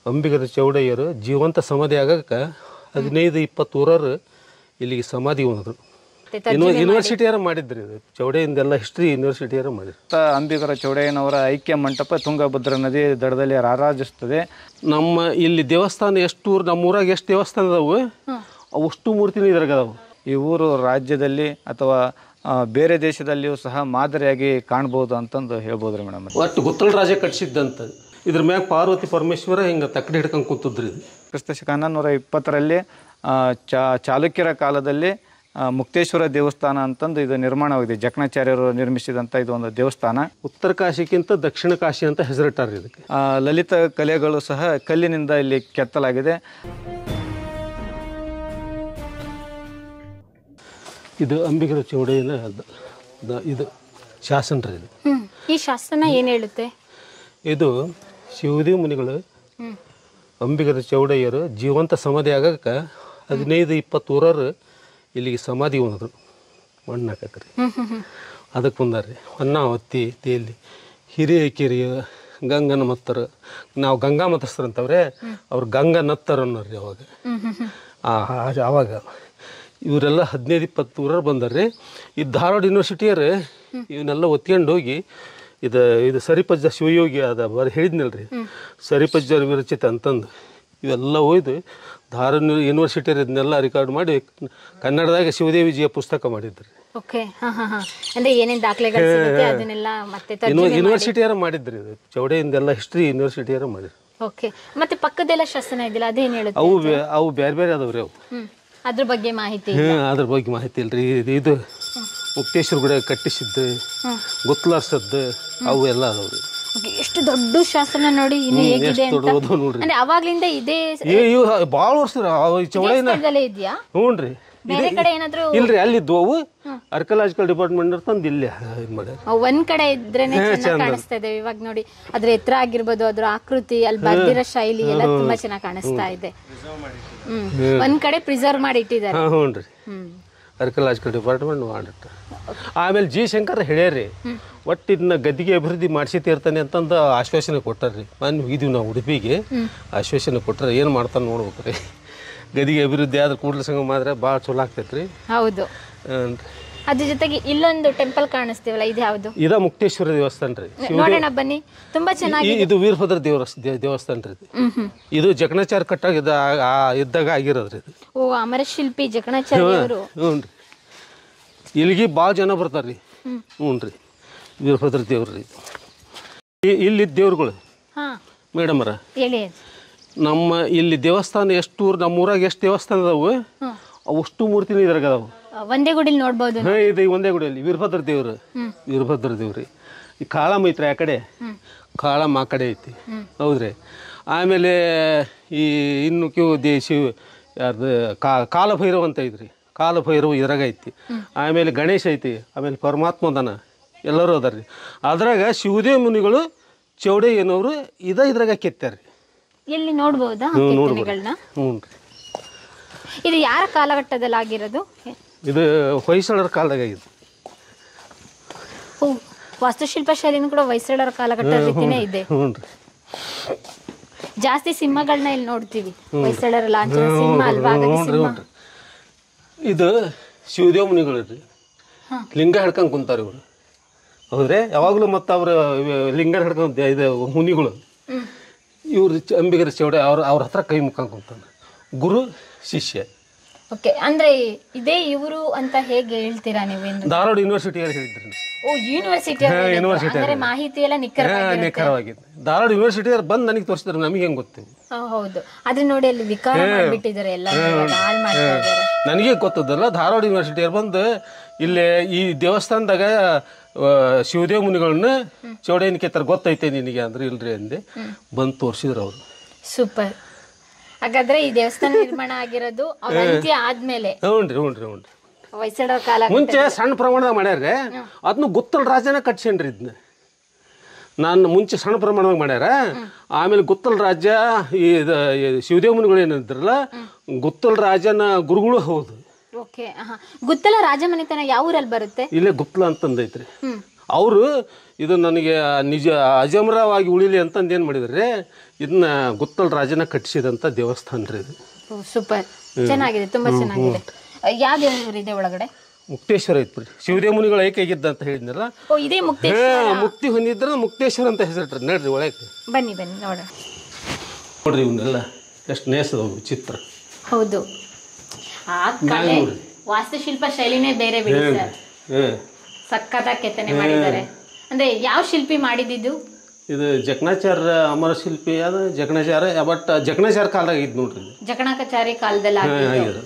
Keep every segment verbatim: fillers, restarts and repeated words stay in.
ಅಂಬಿಗರ ಚೌಡಯ್ಯರು ಜೀವಂತ ಸಮಾಧಿ ಆಗಕ್ಕೆ ಹದಿನೈದು ಇಪ್ಪತ್ತು ಊರರು ಇಲ್ಲಿಗೆ ಸಮಾಧಿ ಹೋದ್ರು. ಯೂನಿವರ್ಸಿಟಿಯಾರ ಮಾಡಿದ್ರಿ ಇದು ಚೌಡಯ್ಯಂದೆಲ್ಲ ಹಿಸ್ಟ್ರಿ ಯೂನಿವರ್ಸಿಟಿಯಾರ ಮಾಡಿದ್ರು. ಅಂಬಿಗರ ಚೌಡಯ್ಯನವರ ಐಕ್ಯ ಮಂಟಪ ತುಂಗಭದ್ರಾ ನದಿ ದಡದಲ್ಲಿ ರಾರಾಜಿಸ್ತದೆ. ನಮ್ಮ ಇಲ್ಲಿ ದೇವಸ್ಥಾನ ಎಷ್ಟು ಊರು ನಮ್ಮ ಊರಾಗ ಎಷ್ಟು ದೇವಸ್ಥಾನ ಅದಾವು ಅಷ್ಟು ಮೂರ್ತಿನೂ ಇದ್ರಾಗ ಅದಾವು. ಈ ಊರು ರಾಜ್ಯದಲ್ಲಿ ಅಥವಾ ಬೇರೆ ದೇಶದಲ್ಲಿಯೂ ಸಹ ಮಾದರಿಯಾಗಿ ಕಾಣ್ಬೋದು ಅಂತಂದು ಹೇಳ್ಬೋದ್ರಿ ಮೇಡಮ್. ಒಟ್ಟು ಗುತ್ತಲ ರಾಜ ಕಟ್ಸಿದ್ದಂತ ಇದ್ರ ಮ್ಯಾಗ ಪಾರ್ವತಿ ಪರಮೇಶ್ವರ ಹಿಂಗೆ ತಕ್ಕಡಿ ಹಿಡ್ಕೊಂಡು ಕೂತಿದ್ರಿ. ಕ್ರಿಸ್ತ ಶಕ ಹನ್ನೊಂದುನೂರ ಇಪ್ಪತ್ತರಲ್ಲಿ ಚಾ ಚಾಲುಕ್ಯರ ಕಾಲದಲ್ಲಿ ಮುಕ್ತೇಶ್ವರ ದೇವಸ್ಥಾನ ಅಂತಂದು ಇದು ನಿರ್ಮಾಣವಾಗಿದೆ. ಜಕಣಾಚಾರ್ಯರು ನಿರ್ಮಿಸಿದಂಥ ಇದು ಒಂದು ದೇವಸ್ಥಾನ. ಉತ್ತರ ಕಾಶಿಗಿಂತ ದಕ್ಷಿಣ ಕಾಶಿ ಅಂತ ಹೆಸರಿಟ್ಟಾರೆ ಇದಕ್ಕೆ. ಲಲಿತ ಕಲೆಗಳು ಸಹ ಕಲ್ಲಿನಿಂದ ಇಲ್ಲಿ ಕೆತ್ತಲಾಗಿದೆ. ಇದು ಅಂಬಿಗರ ಚೌಡಯ್ಯನ ಇದು ಶಾಸನ ರೀ. ಇದು ಈ ಶಾಸನ ಏನು ಹೇಳುತ್ತೆ? ಇದು ಶಿವದೇವ ಮುನಿಗಳು ಅಂಬಿಗರ ಚೌಡಯ್ಯರು ಜೀವಂತ ಸಮಾಧಿ ಆಗಕ್ಕೆ ಹದಿನೈದು ಇಪ್ಪತ್ತು ಊರರು ಇಲ್ಲಿಗೆ ಸಮಾಧಿ ಹೋದ್ರು ಮಣ್ಣು ಹಾಕಕ್ರಿ. ಅದಕ್ಕೆ ಬಂದಾರ್ರಿ ಹೊನ್ನ ಹೊತ್ತಿ ತೇಲಿ ಹಿರಿಯ ಕಿರಿಯ ಗಂಗನ ಮತ್ತರು. ನಾವು ಗಂಗಾ ಮತಸ್ಥರಂತವ್ರೆ ಅವ್ರು ಗಂಗಾ ನತ್ತರು ಅನ್ನೋರಿ ಅವಾಗ. ಆವಾಗ ಇವರೆಲ್ಲ ಹದಿನೈದು ಇಪ್ಪತ್ತು ಊರರು ಬಂದಾರ್ರಿ. ಈ ಧಾರವಾಡ ಯೂನಿವರ್ಸಿಟಿಯರು ಇವನ್ನೆಲ್ಲ ಒತ್ಕೊಂಡು ಹೋಗಿ ಇದು ಇದು ಸರಿಪಜ್ಜ ಶಿವಯೋಗಿ ಅದ ಬರ ಹೇಳಿದ್ನಲ್ರಿ ಸರಿಪಜ್ಜ ವಿರಚಿತ ಅಂತಂದು ಇವೆಲ್ಲ ಒಯ್ದು ಧಾರವಾಡ ಯೂನಿವರ್ಸಿಟಿಯರ್ ಇದನ್ನೆಲ್ಲ ರೆಕಾರ್ಡ್ ಮಾಡಿ ಕನ್ನಡದಾಗ ಶಿವದೇವಿಜಿಯ ಪುಸ್ತಕ ಮಾಡಿದ್ರಿ. ಯೂನಿವರ್ಸಿಟಿಯಾರ ಮಾಡಿದ್ರಿ ಇದು ಚೌಡಯ್ಯಂದೆಲ್ಲ ಹಿಸ್ಟ್ರಿ ಯೂನಿವರ್ಸಿಟಿಯಾರ ಮಾಡಿದ್ರಿ. ಮತ್ತೆ ಪಕ್ಕದೆಲ್ಲ ಶಾಸನ ಇದಿಲ್ಲ ಅದೇನು ಹೇಳುತ್ತೆ? ಅವು ಅವು ಬೇರೆ ಬೇರೆ ಅದಾವ್ರಿ ಅವು. ಅದ್ರ ಬಗ್ಗೆ ಮಾಹಿತಿ ಅದ್ರ ಬಗ್ಗೆ ಮಾಹಿತಿ ಇಲ್ರಿ. ಇದು ಮುಕ್ತೇಶ್ವರ ಗುಡಿ ಕಟ್ಟಿಸಿದ್ದು ಗುತ್ತಲಾರ್ಸದ್ದು ಅವು ಎಲ್ಲ ಅದಾವ್ರಿ. ಎಷ್ಟು ದೊಡ್ಡ ಶಾಸನ ನೋಡಿ ಇನ್ನು ಹೇಗಿದೆ ಅಂತ. ಅಂದ್ರೆ ಅವಾಗ್ಲಿಂದ ಇದೇ ಭಾಳ ವರ್ಷ ಚೌಡಯ್ಯನ ಇದೆಯಾ? ಹ್ಞೂನ್ರಿ. ಬೇರೆ ಕಡೆ ಏನಾದ್ರು ಇಲ್ರಿ ಅಲ್ಲಿದ್ದು ಅವು ಆರ್ಕಿಯಾಲಜಿಕಲ್ ಡಿಪಾರ್ಟ್ಮೆಂಟ್ ತಂದು ಇಲ್ಲಿ ಇದು ಮಾಡ್ಯಾರ. ಒಂದ್ ಕಡೆ ಇದ್ರೇನೆ ಚೆನ್ನಾಗಿ ಕಾಣಿಸ್ತಾ ಇದೆ. ಇವಾಗ ನೋಡಿ ಅದ್ರ ಎತ್ತರ ಆಗಿರ್ಬೋದು, ಅದ್ರ ಆಕೃತಿ, ಅಲ್ಲಿ ಬರ್ದಿರೋ ಶೈಲಿ ಎಲ್ಲ ತುಂಬಾ ಚೆನ್ನಾಗಿ ಕಾಣಿಸ್ತಾ ಇದೆ. ಹ್ಮ್ ಒಂದ್ ಕಡೆ ಪ್ರಿಸರ್ವ್ ಮಾಡಿ ಇಟ್ಟಿದ್ದಾರೆ. ಹ್ಞೂನ್ರಿ ಆರ್ಕಿಯಾಲಜಿಕಲ್ ಡಿಪಾರ್ಟ್ಮೆಂಟ್ ಮಾಡಿಟ್ಟ. ಆಮೇಲೆ ಜಿ ಶಂಕರ್ ಹೇಳ್ಯಾರಿ ಒಟ್ಟು ಇದನ್ನ ಗದ್ದಿಗೆ ಅಭಿವೃದ್ಧಿ ಮಾಡಿಸಿ ತೀರ್ತಾನೆ ಅಂತಂದು ಆಶ್ವಾಸನೆ ಕೊಟ್ಟಾರ್ರಿ. ಮೊನ್ನೆ ಹೋಗಿದ್ವಿ ನಾವು ಉಡುಪಿಗೆ, ಆಶ್ವಾಸನೆ ಕೊಟ್ಟಾರ ಏನು ಮಾಡ್ತಾನೆ ನೋಡ್ಬೇಕ್ರಿ. ಗದಿಗೆ ಅಭಿವೃದ್ಧಿ ಆದ್ರೆ ಕೂಡಲ ಸಂಗಮ ಆದ್ರೆ ಭಾಳ ಚಲೋ ಆಗ್ತೈತ್ರಿ. ಹೌದು. ಅದ್ರ ಜೊತೆಗೆ ಇಲ್ಲೊಂದು ಟೆಂಪಲ್ ಕಾಣಿಸ್ತೀವಲ್ಲ, ಇದು ಯಾವುದು? ಇದ ಮುಕ್ತೇಶ್ವರ ದೇವಸ್ಥಾನ ರೀ. ನೋಡೋಣ ಬನ್ನಿ. ತುಂಬಾ ಚೆನ್ನಾಗಿ ಇದು ವೀರಭದ್ರ ದೇವರ ದೇವಸ್ಥಾನ ರೀ. ಇದು ಜಕಣಾಚಾರ್ಯ ಕಟ್ಟಾಗ ಇದ್ದಾಗ ಆಗಿರೋದ್ರಿ ಇದು. ಓ ಅಮರ ಶಿಲ್ಪಿ ಜಕಣಾಚಾರ್ಯ ಅವರು. ಹ್ಞೂ ರೀ. ಇಲ್ಲಿಗೆ ಭಾಳ ಜನ ಬರ್ತಾರ್ರಿ. ಹ್ಞೂ ರೀ ವೀರಭದ್ರ ದೇವ್ರಿ. ಇಲ್ಲಿ ದೇವ್ರುಗಳು ಮೇಡಮರ ಹೇಳಿ. ನಮ್ಮ ಇಲ್ಲಿ ದೇವಸ್ಥಾನ ಎಷ್ಟು ಊರು ನಮ್ಮ ಊರಾಗ ಎಷ್ಟು ದೇವಸ್ಥಾನ ಅದಾವು ಅವಷ್ಟು ಮೂರ್ತಿನೂ ಇದ್ರಾಗ ಅದಾವು. ಒಂದೇ ಗುಡಿಲಿ ನೋಡ್ಬೋದು. ಹಾಂ ಇದು ಒಂದೇ ಗುಡಿಯಲ್ಲಿ ವೀರಭದ್ರ ದೇವ್ರು. ವೀರಭದ್ರ ದೇವ್ರಿ. ಈ ಕಾಳಮ್ಮ ಐತ್ರಿ ಆ ಕಡೆ, ಕಾಳಮ್ಮ ಆ ಕಡೆ ಐತಿ. ಹೌದ್ರಿ. ಆಮೇಲೆ ಈ ಇನ್ನು ಕ್ಯೂ ದೇ ಶಿವ ಯಾರ್ದು ಕಾ ಕಾಲಭೈರವ ಅಂತ ಐತ್ರಿ. ಕಾಲಭೈರವ ಇದ್ರಾಗ ಐತಿ. ಆಮೇಲೆ ಗಣೇಶ ಐತಿ. ಆಮೇಲೆ ಪರಮಾತ್ಮದನ ಎಲ್ಲರೂ ಅದಾರ್ರಿ. ಅದ್ರಾಗ ಶಿವದೇವ ಮುನಿಗಳು ಚೌಡಯ್ಯನವರು ಇದ ಇದ್ರಾಗ ಕೆತ್ತಾರ್ರಿ. ಎಲ್ಲಿ ನೋಡ್ಬೋದಾ? ಹ್ಞೂ ರೀ. ಇದು ಯಾರ ಕಾಲಘಟ್ಟದಲ್ಲಿ ಆಗಿರೋದು? ಇದು ಹೊಯ್ಸಳರ ಕಾಲದಾಗ ಇದು. ಓ ವಾಸ್ತುಶಿಲ್ಪ ಶೈಲಿನೂ ಕೂಡ ಹೊಯ್ಸಳರ ಕಾಲಘಟ್ಟದ ರೀತಿನೇ ಇದೆ. ಹ್ಞೂ ರೀ. ಜಾಸ್ತಿ ಸಿಂಹಗಳನ್ನ ಇಲ್ಲಿ ನೋಡ್ತೀವಿ. ಹೊಯ್ಸಳರ ಲಾಂಛನ ಸಿಂಹ ಅಲ್ವಾ? ಇದು ಶಿವದೇವ ಮುನಿಗಳು ರೀ. ಲಿಂಗ ಹಿಡ್ಕೊಂಡು ಕುಂತಾರ ಇವರು. ಹೌದ್ರಿ. ಯಾವಾಗಲೂ ಮತ್ತು ಅವ್ರ ಲಿಂಗ ಹಿಡ್ಕೊಂಡು ಇದು ಮುನಿಗಳು ಇವ್ರು ಅಂಬಿಗರ ಚೌಡಯ್ಯ ಅವ್ರ ಅವ್ರ ಹತ್ರ ಕೈ ಮುಖಾಂಡ್ ಕುಂತಾನ. ಗುರು ಶಿಷ್ಯ. ಓಕೆ. ಅಂದ್ರೆ ಇದೇ ಇವರು ಅಂತ ಹೇಗೆ ಹೇಳ್ತೀರಾ ನೀವು? ಧಾರವಾಡ ಯೂನಿವರ್ಸಿಟಿಯಲ್ಲಿ ಹೇಳಿದ್ರಿ. ಓ ಯೂನಿವರ್ಸಿಟಿ. ಯೂನಿವರ್ಸಿಟಿ ಅಂದ್ರೆ ಮಾಹಿತಿ ಎಲ್ಲ ನಿಖರವಾಗಿದೆ. ಧಾರವಾಡ ಯೂನಿವರ್ಸಿಟಿಯವ್ರು ಬಂದು ನನಗೆ ತೋರಿಸಿದ್ರೆ ನಮಗೆ ಹೆಂಗೆ ಗೊತ್ತಿದೆ? ಹೌದು. ಅದ್ರ ನೋಡಿ ಅಲ್ಲಿ ವಿಕಾರ ಮಾಡಿಬಿಟ್ಟಿದ್ದಾರೆ ಎಲ್ಲ, ಹಾಳು ಮಾಡ್ತಾ ಇದ್ದಾರೆ. ನನಗೆ ಗೊತ್ತದಲ್ಲ. ಧಾರವಾಡ ಯೂನಿವರ್ಸಿಟಿಯವ್ರು ಬಂದು ಇಲ್ಲಿ ಈ ದೇವಸ್ಥಾನದಾಗ ಶಿವದೇವ ಮುನಿಗಳನ್ನ ಚೌಡಯ್ಯನ ಕೆತ್ತರ ಗೊತ್ತೈತೆ ನಿನಗೆ ಅಂದ್ರೆ ಇಲ್ರಿ ಅಂದೆ. ಬಂದು ತೋರಿಸಿದ್ರು ಅವರು. ಸೂಪರ್. ಹಾಗಾದ್ರೆ ಈ ದೇವಸ್ಥಾನ ನಿರ್ಮಾಣ ಆಗಿರೋದು ಅಂತ್ಯ ಆದ್ಮೇಲೆ? ಹ್ಞೂನ್ರಿ ಹ್ಞೂನ್ರಿ ಹ್ಞೂನ್ರಿ. ಹೊಯ್ಸಳರ ಕಾಲ. ಮುಂಚೆ ಸಣ್ಣ ಪ್ರಮಾಣದಾಗ ಮಾಡ್ಯಾರ. ಅದನ್ನ ಗುತ್ತಲ ರಾಜನ ಕಟ್ಸೇನ್ರಿ ಇದನ್ನ. ನಾನು ಮುಂಚೆ ಸಣ್ಣ ಪ್ರಮಾಣದಾಗ ಮಾಡ್ಯಾರ. ಆಮೇಲೆ ಗುತ್ತಲ ರಾಜ ಈ ಶಿವದೇವ ಮುನಿಗಳು ಏನಿದ್ರಲ್ಲ ಗುತ್ತಲ ರಾಜನ ಗುರುಗಳು ಹೌದು. ಓಕೆ. ಗುತ್ತಲ ರಾಜಮನೆತನ ಯಾವ ಊರಲ್ಲಿ ಬರುತ್ತೆ? ಇಲ್ಲೇ ಗುತ್ತಲ ಅಂತಂದೈತ್ರಿ. ಅವರು ಇದು ನನಗೆ ನಿಜ ಅಜಮರವಾಗಿ ಉಳಿಲಿ ಅಂತಂದು ಏನು ಮಾಡಿದರೆ ಇದನ್ನ ಗುತ್ತಲ್ ರಾಜನ ಕಟ್ಟಿಸಿದಂಥ ದೇವಸ್ಥಾನ ರೀ ಇದು. ಸೂಪರ್, ಚೆನ್ನಾಗಿದೆ, ತುಂಬ ಚೆನ್ನಾಗಿದೆ. ಯಾವ ದೇವರು ಇದೆ ಒಳಗಡೆ? ಮುಕ್ತೇಶ್ವರ ಐತ್ರಿ, ಶಿವದೇವ ಮುನಿಗಳು ಏಕೆ ಆಗಿದ್ದ ಅಂತ ಹೇಳಿದ್ನಲ್ಲ. ಓ, ಇದೇ ಮುಕ್ತೇಶ್ವರ. ಮುಕ್ತಿ ಹೊಂದಿದ್ರೆ ಮುಕ್ತೇಶ್ವರ ಅಂತ ಹೆಸರಿಟ್ರಿ. ನೋಡ್ರಿ ಒಳಗೆ ಬನ್ನಿ ಬನ್ನಿ ನೋಡೋಣ. ನೋಡ್ರಿ ಇವನ್ನೆಲ್ಲ ಎಷ್ಟು ನೇಸದವು ಚಿತ್ರ. ಹೌದು, ಆ ಕಲೆ ವಾಸ್ತುಶಿಲ್ಪ ಶೈಲಿನೇ ಬೇರೆ ಬಿಡಿ ಸರ್. ಸಕ್ಕತ್ತಾಗಿ ಕೆತ್ತನೆ ಮಾಡಿದ್ದಾರೆ. ಅಂದ್ರೆ ಯಾವ ಶಿಲ್ಪಿ ಮಾಡಿದ್ದು? ಇದು ಜಕಣಾಚಾರ್ಯ ಅಮರ ಶಿಲ್ಪಿ ಅದು ಜಕಣಾಚಾರ್ಯ, ಬಟ್ ಜಕಣಾಚಾರ್ಯ ಕಾಲದಾಗ ಇದ್ದು ನೋಡ್ರಿ. ಜಕಣಾಚಾರ್ಯ ಕಾಲದಲ್ಲಿ ಆಗಿದ್ದು.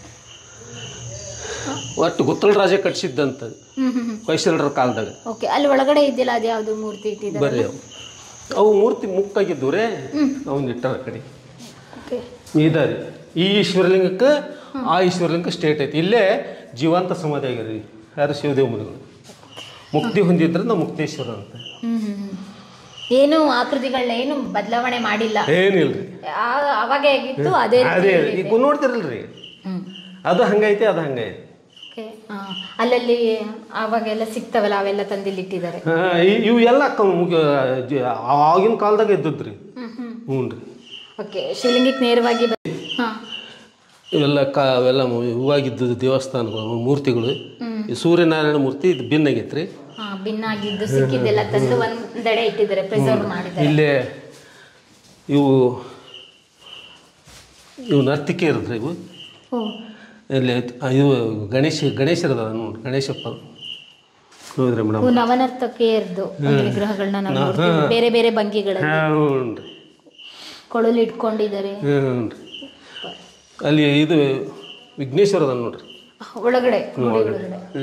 ಒಟ್ಟು ಗುತ್ತಲ ರಾಜ ಕಟ್ಸಿದ್ದಂಥದ್ದು ಹೊಯ್ಸಳರ ಕಾಲದಾಗ. ಓಕೆ, ಅಲ್ಲಿ ಒಳಗಡೆ ಇದೆಯಲ್ಲ ಅದು ಯಾವುದು ಮೂರ್ತಿ ಇಟ್ಟಿದ್ದಾರೆ? ಬರೀ ಅವು ಅವು ಮೂರ್ತಿ ಮುಕ್ಕಾಗಿದ್ದು ರೇ ಅವನ್ನ ಇಟ್ಟಾರ ಕಡೆ. ಇದಾರೆ ಈ ಈಶ್ವರಲಿಂಗಕ್ಕೆ ಆ ಈಶ್ವರಲಿಂಗ ಸ್ಟೇಟ್ ಐತಿ. ಇಲ್ಲೇ ಜೀವಂತ ಸಮಾಧಿ ಆಗ್ಯಾರ ಯಾರು ಶಿವದೇವ ಮುನಿಗಳು. ಮುಕ್ತಿ ಹೊಂದಿದ್ರೆ ನಾವು ಮುಕ್ತೇಶ್ವರ ಅಂತ. ಏನು ಆಕೃತಿಗಳನ್ನ ಏನು ಬದಲಾವಣೆ ಮಾಡಿಲ್ಲ, ಏನಿಲ್ರಿ. ಅವಾಗ ಹೇಗಿತ್ತು ಅದೇ ಅದೇ ಈಗ ನೋಡ್ತಿರಲ್ರಿ, ಅದು ಹಂಗೈತಿ ಅದು ಹಂಗೈತಿ. ಅಲ್ಲಲ್ಲಿ ಅವಾಗೆಲ್ಲ ಸಿಗ್ತಾವಲ್ಲ ಅವೆಲ್ಲ ತಂದಿಲ್ಲಿ ಇಟ್ಟಿದ್ದಾರೆ. ಇವು ಎಲ್ಲ ಆಗಿನ ಕಾಲದಾಗ ಇದ್ದದ್ರಿ. ಹ್ಞೂ ರೀ. ಓಕೆ, ಶಿವಲಿಂಗಕ್ಕೆ ನೇರವಾಗಿ ಇವೆಲ್ಲ ಕಾ ಅವೆಲ್ಲ ಇವಾಗಿದ್ದು ದೇವಸ್ಥಾನಗಳು ಮೂರ್ತಿಗಳು. ಈ ಸೂರ್ಯನಾರಾಯಣ ಮೂರ್ತಿ ಇದು ಭಿನ್ನ ಆಗೈತ್ರಿ. ಭಿನ್ನ ಆಗಿದ್ದು ಸಿಕ್ಕಿದ್ದೆಲ್ಲ ತಂದು ಒಂದೆಡೆ ಇಟ್ಟಿದ್ದಾರೆ, ಪ್ರಿಸರ್ವ್ ಮಾಡಿದ್ದಾರೆ. ಇಲ್ಲೇ ಇವು ಇವು ನರ್ತಿಕೆ ಇರದ್ರಿ. ಇವು ಇಲ್ಲಿ ಇವು ಗಣೇಶ ಗಣೇಶರದ ನೋಡಿ, ಗಣೇಶಪ್ಪ ನೋಡಿದ್ರೆ ಮೇಡಮ್. ನವನರ್ತಕಿಯರ್ದು ವಿಗ್ರಹಗಳನ್ನ ನಾವು ನೋಡ್ತೀವಿ, ಬೇರೆ ಬೇರೆ ಭಂಗಿಗಳಲ್ಲಿ. ಹ್ಞೂ ರೀ. ಕೊಳಲು ಇಟ್ಕೊಂಡಿದ್ದಾರೆ. ಹ್ಞೂ ರೀ. ಅಲ್ಲಿ ಇದು ವಿಘ್ನೇಶ್ವರದ ನೋಡ್ರಿ ಒಳಗಡೆ. ಹ್ಞೂ.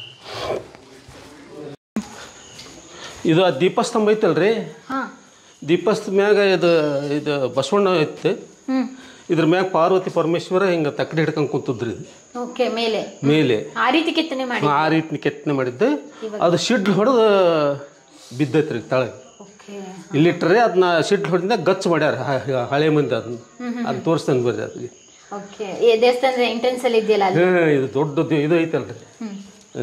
ಇದು ಆ ದೀಪಸ್ತಂಭ ಐತಲ್ರಿ, ದೀಪಸ್ತ ಮ್ಯಾಗ ಇದು ಇದು ಬಸವಣ್ಣ ಐತೆ. ಇದ್ರ ಮ್ಯಾಗ ಪಾರ್ವತಿ ಪರಮೇಶ್ವರ ಹಿಂಗೆ ತಕ್ಕಡಿ ಹಿಡ್ಕೊಂಡು ಕುಂತದ್ರಿ. ಇದು ಓಕೆ, ಮೇಲೆ ಮೇಲೆ ಆ ರೀತಿ ಕೆತ್ತನೆ ಮಾಡಿ ಆ ರೀತಿ ಕೆತ್ತನೆ ಮಾಡಿದ್ದೆ. ಅದು ಶಿಡ್ಲು ಹೊಡೆದು ಬಿದ್ದೈತ್ರಿ ತಳಗೆ. ಇಲ್ಲಿಟ್ರೆ ಅದನ್ನ ಶಿಡ್ಲು ಹೊಡೆದ ಗಚ್ಚ ಮಾಡ್ಯಾರ ಹಳೆ ಮಂದಿ. ಅದನ್ನ ಅದನ್ನ ತೋರಿಸ್ತಂಗೆ ಬರ್ರಿ ಅದಕ್ಕೆ. ಓಕೆ, ಈ ದೇವಸ್ಥಾನದ ಎಂಟ್ರೆನ್ಸ್ ಅಲ್ಲಿ ಇದೆಯಲ್ಲ ಅದು. ಹಾಂ, ಇದು ದೊಡ್ಡದು ಇದು ಐತಲ್ರಿ. ಹಾಂ,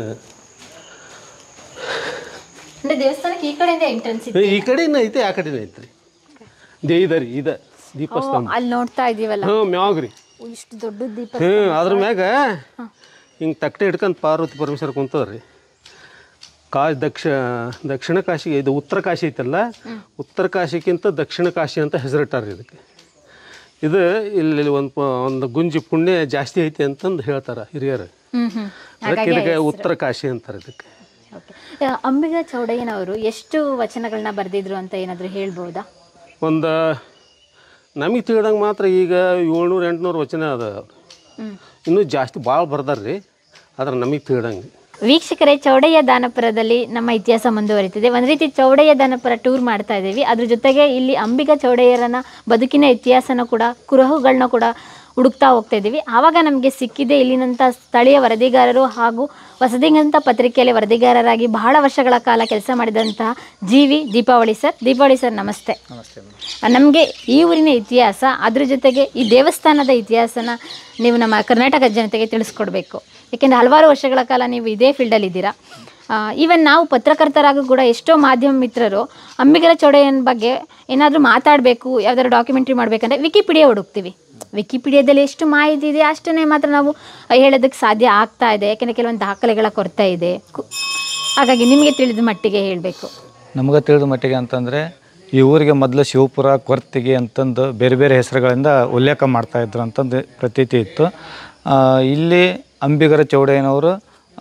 ಅಂದ್ರೆ ದೇವಸ್ಥಾನಕ್ಕೆ ಈ ಕಡೆಯಿಂದ ಎಂಟ್ರೆನ್ಸ್ ಇದೆ. ಈ ಕಡೆನ ಐತೆ ಆ ಕಡೆನೇ ಐತ್ರಿ. ದೇ ಇದರಿ ಇದ ದೀಪಸ್ತಂಭ ಅಲ್ಲಿ ನೋಡ್ತಾ ಇದೀವಲ್ಲ. ಹ್ಞೂ, ಮ್ಯಾಗ್ರಿ ಇಷ್ಟು ದೊಡ್ಡ ದೀಪ. ಹ್ಞೂ, ಅದ್ರ ಮ್ಯಾಗ ಹಿಂಗೆ ತಕ್ಕಡೆ ಹಿಡ್ಕೊಂಡು ಪಾರ್ವತಿ ಪರಮೇಶ್ವರ ಕುಂತದ್ರಿ. ಕಾ ದಕ್ಷ ದಕ್ಷಿಣ ಕಾಶಿ, ಇದು ಉತ್ತರ ಕಾಶಿ ಐತಲ್ಲ, ಉತ್ತರ ಕಾಶಿಗಿಂತ ದಕ್ಷಿಣ ಕಾಶಿ ಅಂತ ಹೆಸರಿಟ್ಟಾರ್ರಿ ಇದಕ್ಕೆ. ಇದು ಇಲ್ಲಿ ಒಂದು ಒಂದು ಗುಂಜಿ ಪುಣ್ಯ ಜಾಸ್ತಿ ಐತಿ ಅಂತಂದು ಹೇಳ್ತಾರೆ ಹಿರಿಯರು. ಅದಕ್ಕೆ ಇದಕ್ಕೆ ಉತ್ತರ ಕಾಶಿ ಅಂತಾರೆ ಇದಕ್ಕೆ. ಅಂಬಿಗರ ಚೌಡಯ್ಯನವರು ಎಷ್ಟು ವಚನಗಳನ್ನ ಬರೆದಿದ್ರು ಅಂತ ಏನಾದರೂ ಹೇಳ್ಬೋದಾ? ಒಂದು ನಮಗೆ ತಿಳಿದಂಗೆ ಮಾತ್ರ ಈಗ ಏಳ್ನೂರು ಎಂಟುನೂರು ವಚನ ಅದ. ಇನ್ನೂ ಜಾಸ್ತಿ ಭಾಳ ಬರ್ದಾರ್ರಿ, ಆದ್ರೆ ನಮಗೆ ತಿಳಿದಂಗೆ. ವೀಕ್ಷಕರೇ, ಚೌಡಯ್ಯ ದಾನಪುರದಲ್ಲಿ ನಮ್ಮ ಇತಿಹಾಸ ಮುಂದುವರಿತಿದೆ. ಒಂದು ರೀತಿ ಚೌಡಯ್ಯ ದಾನಪುರ ಟೂರ್ ಮಾಡ್ತಾ ಇದ್ದೀವಿ. ಅದ್ರ ಜೊತೆಗೆ ಇಲ್ಲಿ ಅಂಬಿಗ ಚೌಡಯ್ಯರನ್ನ ಬದುಕಿನ ಇತಿಹಾಸನ ಕೂಡ, ಕುರುಹುಗಳನ್ನ ಕೂಡ ಹುಡುಕ್ತಾ ಹೋಗ್ತಾ ಇದ್ದೀವಿ. ಆವಾಗ ನಮಗೆ ಸಿಕ್ಕಿದೆ ಇಲ್ಲಿನಂಥ ಸ್ಥಳೀಯ ವರದಿಗಾರರು ಹಾಗೂ ಹೊಸದಿಂಗಂತ ಪತ್ರಿಕೆಯಲ್ಲಿ ವರದಿಗಾರರಾಗಿ ಬಹಳ ವರ್ಷಗಳ ಕಾಲ ಕೆಲಸ ಮಾಡಿದಂತಹ G V Deepavali sir. Deepavali sir, namaste. ನಮಗೆ ಈ ಊರಿನ ಇತಿಹಾಸ, ಅದ್ರ ಜೊತೆಗೆ ಈ ದೇವಸ್ಥಾನದ ಇತಿಹಾಸನ ನೀವು ನಮ್ಮ ಕರ್ನಾಟಕ ಜನತೆಗೆ ತಿಳಿಸ್ಕೊಡ್ಬೇಕು. ಏಕೆಂದರೆ ಹಲವಾರು ವರ್ಷಗಳ ಕಾಲ ನೀವು ಇದೇ ಫೀಲ್ಡಲ್ಲಿ ಇದ್ದೀರಾ. ಈವನ್ ನಾವು ಪತ್ರಕರ್ತರಾಗೂ ಕೂಡ ಎಷ್ಟೋ ಮಾಧ್ಯಮ ಮಿತ್ರರು ಅಂಬಿಗರ ಚೌಡಯ್ಯನ ಬಗ್ಗೆ ಏನಾದರೂ ಮಾತಾಡಬೇಕು, ಯಾವ್ದಾದ್ರು ಡಾಕ್ಯುಮೆಂಟ್ರಿ ಮಾಡಬೇಕಂದ್ರೆ ವಿಕಿಪೀಡಿಯಾ ಹುಡುಕ್ತೀವಿ. ವಿಕಿಪೀಡಿಯಾದಲ್ಲಿ ಎಷ್ಟು ಮಾಹಿತಿ ಇದೆ ಅಷ್ಟನ್ನೇ ಮಾತ್ರ ನಾವು ಹೇಳೋದಕ್ಕೆ ಸಾಧ್ಯ ಆಗ್ತಾ ಇದೆ, ಯಾಕೆಂದರೆ ಕೆಲವೊಂದು ದಾಖಲೆಗಳ ಕೊರತೆ ಇದೆ. ಹಾಗಾಗಿ ನಿಮಗೆ ತಿಳಿದ ಮಟ್ಟಿಗೆ ಹೇಳಬೇಕು. ನಮಗೆ ತಿಳಿದ ಮಟ್ಟಿಗೆ ಅಂತಂದರೆ ಈ ಊರಿಗೆ ಮೊದಲು ಶಿವಪುರ, ಕೊರ್ತಿಗೆ ಅಂತಂದು ಬೇರೆ ಬೇರೆ ಹೆಸರುಗಳಿಂದ ಉಲ್ಲೇಖ ಮಾಡ್ತಾಯಿದ್ರು ಅಂತಂದು ಪ್ರತೀತಿ ಇತ್ತು. ಇಲ್ಲಿ ಅಂಬಿಗರ ಚೌಡಯ್ಯನವರು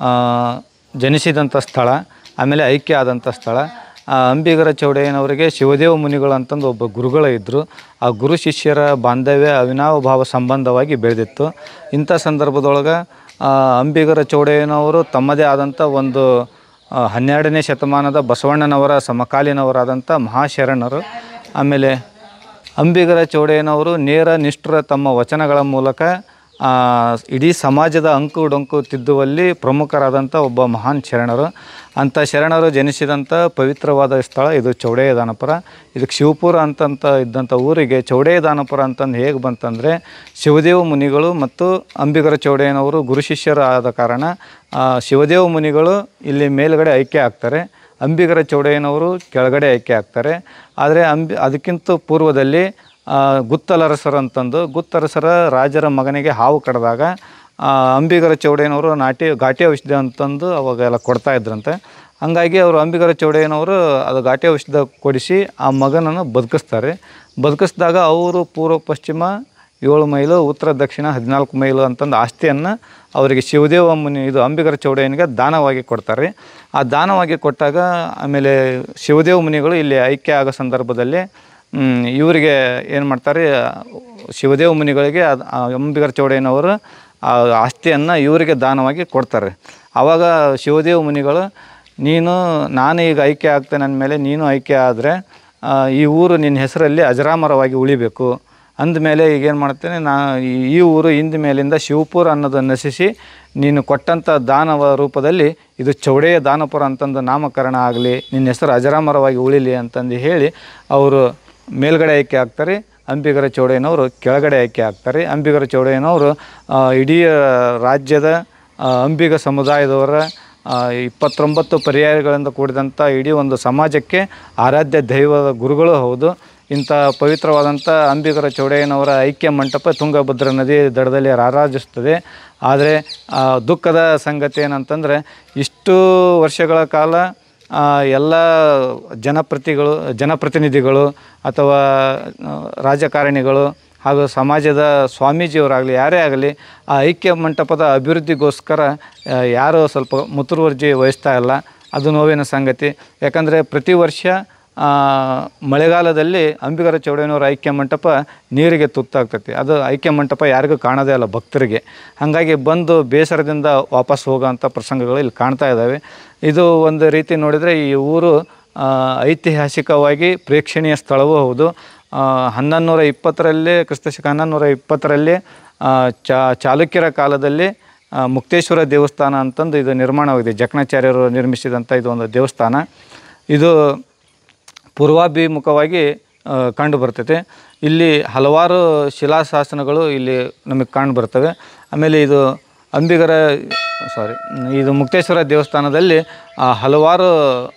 ಜನಿಸಿದಂಥ ಸ್ಥಳ, ಆಮೇಲೆ ಐಕ್ಯ ಆದಂಥ ಸ್ಥಳ. ಅಂಬಿಗರ ಚೌಡಯ್ಯನವರಿಗೆ ಶಿವದೇವ ಮುನಿಗಳು ಅಂತಂದು ಒಬ್ಬ ಗುರುಗಳು ಇದ್ದರು. ಆ ಗುರು ಶಿಷ್ಯರ ಬಾಂಧವ್ಯ ಅವಿನಾಭಾವ ಸಂಬಂಧವಾಗಿ ಬೆಳೆದಿತ್ತು. ಇಂಥ ಸಂದರ್ಭದೊಳಗೆ ಅಂಬಿಗರ ಚೌಡಯ್ಯನವರು ತಮ್ಮದೇ ಆದಂಥ ಒಂದು ಹನ್ನೆರಡನೇ ಶತಮಾನದ ಬಸವಣ್ಣನವರ ಸಮಕಾಲೀನವರಾದಂಥ ಮಹಾಶರಣರು. ಆಮೇಲೆ ಅಂಬಿಗರ ಚೌಡಯ್ಯನವರು ನೇರ ನಿಷ್ಠುರ ತಮ್ಮ ವಚನಗಳ ಮೂಲಕ ಇಡೀ ಸಮಾಜದ ಅಂಕು ಡೊಂಕು ತಿದ್ದುವಲ್ಲಿ ಪ್ರಮುಖರಾದಂಥ ಒಬ್ಬ ಮಹಾನ್ ಶರಣರು. ಅಂಥ ಶರಣರು ಜನಿಸಿದಂಥ ಪವಿತ್ರವಾದ ಸ್ಥಳ ಇದು ಚೌಡಯ್ಯ ದಾನಪುರ. ಇದಕ್ಕೆ ಶಿವಪುರ ಅಂತಂತ ಇದ್ದಂಥ ಊರಿಗೆ ಚೌಡಯ್ಯ ದಾನಪುರ ಅಂತಂದು ಹೇಗೆ ಬಂತಂದರೆ, ಶಿವದೇವ ಮುನಿಗಳು ಮತ್ತು ಅಂಬಿಗರ ಚೌಡಯ್ಯನವರು ಗುರು ಶಿಷ್ಯರು ಆದ ಕಾರಣ ಶಿವದೇವ ಮುನಿಗಳು ಇಲ್ಲಿ ಮೇಲುಗಡೆ ಐಕ್ಯ ಆಗ್ತಾರೆ. ಅಂಬಿಗರ ಚೌಡಯ್ಯನವರು ಕೆಳಗಡೆ ಆಯ್ಕೆ ಆಗ್ತಾರೆ. ಆದರೆ ಅಂಬಿ ಅದಕ್ಕಿಂತ ಪೂರ್ವದಲ್ಲಿ ಗುತ್ತಲರಸರು ಅಂತಂದು ಗುತ್ತರಸರ ರಾಜರ ಮಗನಿಗೆ ಹಾವು ಕಡ್ದಾಗ ಅಂಬಿಗರ ಚೌಡಯ್ಯನವರು ನಾಟಿ ಘಾಟಿ ಔಷಧಿ ಅಂತಂದು ಅವಾಗೆಲ್ಲ ಕೊಡ್ತಾ ಇದ್ರಂತೆ. ಹಾಗಾಗಿ ಅವರು ಅಂಬಿಗರ ಚೌಡಯ್ಯನವರು ಅದು ಘಾಟಿ ಔಷಧ ಕೊಡಿಸಿ ಆ ಮಗನನ್ನು ಬದುಕಿಸ್ತಾರೆ. ಬದುಕಿಸಿದಾಗ ಅವರು ಪೂರ್ವ ಪಶ್ಚಿಮ ಏಳು ಮೈಲು, ಉತ್ತರ ದಕ್ಷಿಣ ಹದಿನಾಲ್ಕು ಮೈಲು ಅಂತಂದು ಆಸ್ತಿಯನ್ನು ಅವರಿಗೆ ಶಿವದೇವ ಮುನಿ ಇದು ಅಂಬಿಗರ ಚೌಡಯ್ಯನಿಗೆ ದಾನವಾಗಿ ಕೊಡ್ತಾರೆ. ಆ ದಾನವಾಗಿ ಕೊಟ್ಟಾಗ ಆಮೇಲೆ ಶಿವದೇವ ಮುನಿಗಳು ಇಲ್ಲಿ ಐಕ್ಯ ಆಗೋ ಸಂದರ್ಭದಲ್ಲಿ ಇವರಿಗೆ ಏನು ಮಾಡ್ತಾರೆ, ಶಿವದೇವ ಮುನಿಗಳಿಗೆ ಅದು ಅಂಬಿಗರ ಚೌಡಯ್ಯನವರು ಆ ಆಸ್ತಿಯನ್ನು ಇವರಿಗೆ ದಾನವಾಗಿ ಕೊಡ್ತಾರೆ. ಆವಾಗ ಶಿವದೇವ ಮುನಿಗಳು, ನೀನು ನಾನು ಈಗ ಆಯ್ಕೆ ಆಗ್ತೇನೆ ಅಂದಮೇಲೆ ನೀನು ಆಯ್ಕೆ ಆದರೆ ಈ ಊರು ನಿನ್ನ ಹೆಸರಲ್ಲಿ ಅಜರಾಮರವಾಗಿ ಉಳಿಬೇಕು ಅಂದಮೇಲೆ ಈಗೇನು ಮಾಡ್ತೇನೆ, ನಾ ಈ ಊರು ಇಂದ ಮೇಲಿಂದ ಶಿವಪುರ ಅನ್ನೋದನ್ನು ನಶಿಸಿ ನೀನು ಕೊಟ್ಟಂಥ ದಾನವ ರೂಪದಲ್ಲಿ ಇದು ಚೌಡಯ್ಯ ದಾನಪುರ ಅಂತಂದು ನಾಮಕರಣ ಆಗಲಿ, ನಿನ್ನ ಹೆಸರು ಅಜರಾಮರವಾಗಿ ಉಳಿಲಿ ಅಂತಂದು ಹೇಳಿ ಅವರು ಮೇಲ್ಗಡೆ ಆಯ್ಕೆ ಆಗ್ತಾರೆ. ಅಂಬಿಗರ ಚೌಡಯ್ಯನವರು ಕೆಳಗಡೆ ಆಯ್ಕೆ ಆಗ್ತಾರೆ. ಅಂಬಿಗರ ಚೌಡಯ್ಯನವರು ಇಡೀ ರಾಜ್ಯದ ಅಂಬಿಗ ಸಮುದಾಯದವರ ಇಪ್ಪತ್ತೊಂಬತ್ತು ಪರ್ಯಾಯಗಳಿಂದ ಕೂಡಿದಂಥ ಇಡೀ ಒಂದು ಸಮಾಜಕ್ಕೆ ಆರಾಧ್ಯ ದೈವದ ಗುರುಗಳು ಹೌದು. ಇಂಥ ಪವಿತ್ರವಾದಂಥ ಅಂಬಿಗರ ಚೌಡಯ್ಯನವರ ಐಕ್ಯ ಮಂಟಪ ತುಂಗಭದ್ರಾ ನದಿ ದಡದಲ್ಲಿ ರಾರಾಜಿಸ್ತದೆ. ಆದರೆ ದುಃಖದ ಸಂಗತಿ ಏನಂತಂದರೆ, ಇಷ್ಟು ವರ್ಷಗಳ ಕಾಲ ಎಲ್ಲ ಜನಪ್ರತಿಗಳು ಜನಪ್ರತಿನಿಧಿಗಳು ಅಥವಾ ರಾಜಕಾರಣಿಗಳು ಹಾಗೂ ಸಮಾಜದ ಸ್ವಾಮೀಜಿಯವರಾಗಲಿ ಯಾರೇ ಆಗಲಿ ಆ ಐಕ್ಯ ಮಂಟಪದ ಅಭಿವೃದ್ಧಿಗೋಸ್ಕರ ಯಾರೂ ಸ್ವಲ್ಪ ಮುತುವರ್ಜಿ ವಹಿಸ್ತಾ ಇಲ್ಲ. ಅದು ನೋವಿನ ಸಂಗತಿ. ಯಾಕಂದರೆ ಪ್ರತಿ ವರ್ಷ ಮಳೆಗಾಲದಲ್ಲಿ ಅಂಬಿಗರ ಚೌಡಯ್ಯನವರ ಐಕ್ಯ ಮಂಟಪ ನೀರಿಗೆ ತುತ್ತಾಗ್ತೈತಿ. ಅದು ಐಕ್ಯ ಮಂಟಪ ಯಾರಿಗೂ ಕಾಣೋದೇ ಅಲ್ಲ ಭಕ್ತರಿಗೆ. ಹಾಗಾಗಿ ಬಂದು ಬೇಸರದಿಂದ ವಾಪಸ್ ಹೋಗೋವಂಥ ಪ್ರಸಂಗಗಳು ಇಲ್ಲಿ ಕಾಣ್ತಾ ಇದ್ದಾವೆ. ಇದು ಒಂದು ರೀತಿ ನೋಡಿದರೆ ಈ ಊರು ಐತಿಹಾಸಿಕವಾಗಿ ಪ್ರೇಕ್ಷಣೀಯ ಸ್ಥಳವೂ ಹೌದು. ಹನ್ನೊಂದು ನೂರ ಇಪ್ಪತ್ತರಲ್ಲಿ ಕ್ರಿಸ್ತಶಕ ಹನ್ನೊಂದು ನೂರ ಇಪ್ಪತ್ತರಲ್ಲಿ ಚಾ ಚಾಲುಕ್ಯರ ಕಾಲದಲ್ಲಿ ಮುಕ್ತೇಶ್ವರ ದೇವಸ್ಥಾನ ಅಂತಂದು ಇದು ನಿರ್ಮಾಣವಾಗಿದೆ. ಜಕಣಾಚಾರ್ಯರು ನಿರ್ಮಿಸಿದಂಥ ಇದು ಒಂದು ದೇವಸ್ಥಾನ. ಇದು ಪೂರ್ವಾಭಿಮುಖವಾಗಿ ಕಂಡು ಬರ್ತೈತೆ. ಇಲ್ಲಿ ಹಲವಾರು ಶಿಲಾಶಾಸನಗಳು ಇಲ್ಲಿ ನಮಗೆ ಕಂಡು ಬರ್ತವೆ. ಆಮೇಲೆ ಇದು ಅಂಬಿಗರ ಸಾರಿ ಇದು ಮುಕ್ತೇಶ್ವರ ದೇವಸ್ಥಾನದಲ್ಲಿ ಹಲವಾರು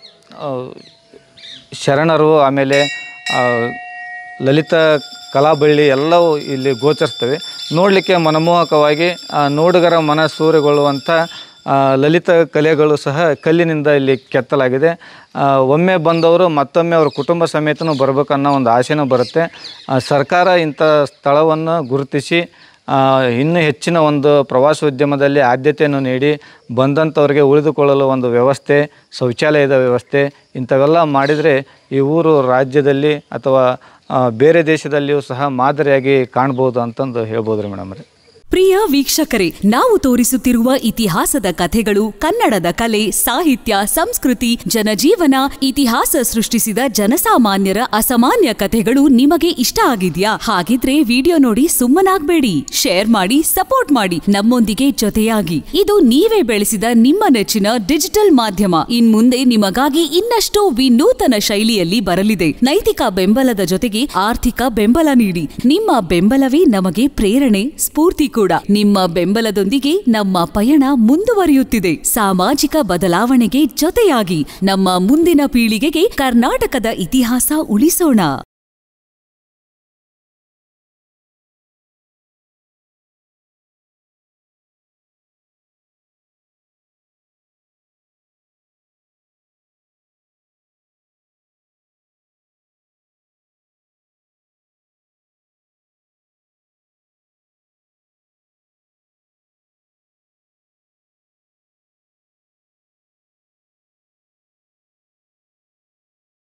ಶರಣರು ಆಮೇಲೆ ಲಲಿತ ಕಲಾಬಳ್ಳಿ ಎಲ್ಲವೂ ಇಲ್ಲಿ ಗೋಚರಿಸ್ತವೆ. ನೋಡಲಿಕ್ಕೆ ಮನಮೋಹಕವಾಗಿ ನೋಡುಗರ ಮನಸೂರೆಗೊಳ್ಳುವಂಥ ಲಲಿತ ಕಲೆಗಳು ಸಹ ಕಲ್ಲಿನಿಂದ ಇಲ್ಲಿ ಕೆತ್ತಲಾಗಿದೆ. ಒಮ್ಮೆ ಬಂದವರು ಮತ್ತೊಮ್ಮೆ ಅವರ ಕುಟುಂಬ ಸಮೇತನೂ ಬರಬೇಕನ್ನೋ ಒಂದು ಆಸೆನೂ ಬರುತ್ತೆ. ಸರ್ಕಾರ ಇಂಥ ಸ್ಥಳವನ್ನು ಗುರುತಿಸಿ ಇನ್ನೂ ಹೆಚ್ಚಿನ ಒಂದು ಪ್ರವಾಸೋದ್ಯಮದಲ್ಲಿ ಆದ್ಯತೆಯನ್ನು ನೀಡಿ ಬಂದಂಥವ್ರಿಗೆ ಉಳಿದುಕೊಳ್ಳಲು ಒಂದು ವ್ಯವಸ್ಥೆ, ಶೌಚಾಲಯದ ವ್ಯವಸ್ಥೆ ಇಂಥವೆಲ್ಲ ಮಾಡಿದರೆ ಈ ಊರು ರಾಜ್ಯದಲ್ಲಿ ಅಥವಾ ಬೇರೆ ದೇಶದಲ್ಲಿಯೂ ಸಹ ಮಾದರಿಯಾಗಿ ಕಾಣ್ಬೋದು ಅಂತಂದು ಹೇಳ್ಬೋದು ರೀ ಮೇಡಮ್ ರೀ. ಪ್ರಿಯ ವೀಕ್ಷಕರೇ, ನಾವು ತೋರಿಸುತ್ತಿರುವ ಇತಿಹಾಸದ ಕಥೆಗಳು ಕನ್ನಡದ ಕಲೆ, ಸಾಹಿತ್ಯ, ಸಂಸ್ಕೃತಿ, ಜನಜೀವನ, ಇತಿಹಾಸ ಸೃಷ್ಟಿಸಿದ ಜನಸಾಮಾನ್ಯರ ಅಸಾಮಾನ್ಯ ಕಥೆಗಳು ನಿಮಗೆ ಇಷ್ಟ ಆಗಿದ್ಯಾ? ಹಾಗಿದ್ರೆ ವಿಡಿಯೋ ನೋಡಿ ಸುಮ್ಮನಾಗ್ಬೇಡಿ, ಶೇರ್ ಮಾಡಿ, ಸಪೋರ್ಟ್ ಮಾಡಿ, ನಮ್ಮೊಂದಿಗೆ ಜೊತೆಯಾಗಿ. ಇದು ನೀವೇ ಬೆಳೆಸಿದ ನಿಮ್ಮ ನೆಚ್ಚಿನ ಡಿಜಿಟಲ್ ಮಾಧ್ಯಮ. ಇನ್ಮುಂದೆ ನಿಮಗಾಗಿ ಇನ್ನಷ್ಟು ವಿನೂತನ ಶೈಲಿಯಲ್ಲಿ ಬರಲಿದೆ. ನೈತಿಕ ಬೆಂಬಲದ ಜೊತೆಗೆ ಆರ್ಥಿಕ ಬೆಂಬಲ ನೀಡಿ. ನಿಮ್ಮ ಬೆಂಬಲವೇ ನಮಗೆ ಪ್ರೇರಣೆ, ಸ್ಫೂರ್ತಿ ಕೂಡ. ನಿಮ್ಮ ಬೆಂಬಲದೊಂದಿಗೆ ನಮ್ಮ ಪಯಣ ಮುಂದುವರಿಯುತ್ತಿದೆ. ಸಾಮಾಜಿಕ ಬದಲಾವಣೆಗೆ ಜೊತೆಯಾಗಿ ನಮ್ಮ ಮುಂದಿನ ಪೀಳಿಗೆಗೆ ಕರ್ನಾಟಕದ ಇತಿಹಾಸ ಉಳಿಸೋಣ.